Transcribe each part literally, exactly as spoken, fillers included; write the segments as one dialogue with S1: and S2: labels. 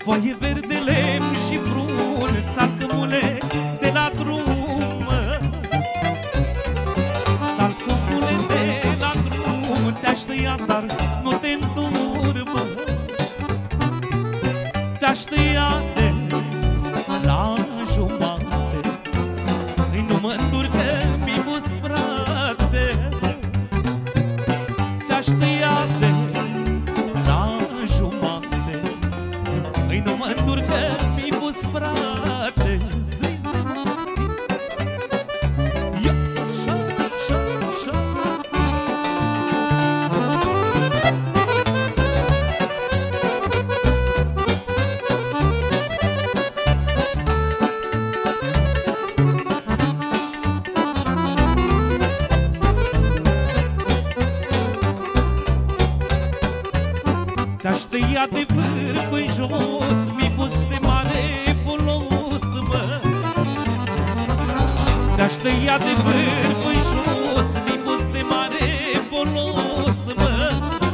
S1: Foaie verde, lemn și prun, salcămule de la drum, salcămule de la drum, te-aș tăia, dar nu te îndurmă. Te-aș tăia de la jumate, nu mă îndur că mi-i pus, frate. Te-aș tăia de la jumate, nu mă îndur că mi-i pus, frate. Zi, zi, ia, așa, așa, așa. Te-aș tăia de vârf în jos, mi-ai fost de mare folos, mă. Te-aș tăia de vârf în jos, mi-ai fost de mare folos, mă.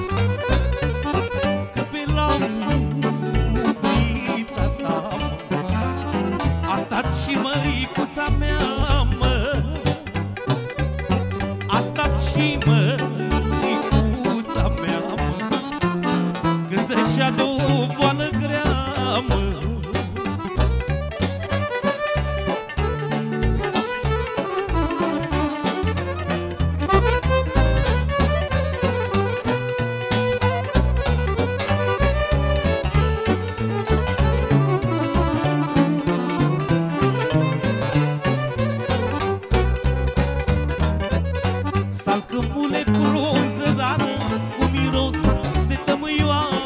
S1: Că pe la ulița ta, mă, a stat și măicuța mea, mă. A stat și măicuța mea, mă, când zăcea de o boală grea, mă. Salcămule frunză rară, cu miros de tămâioară,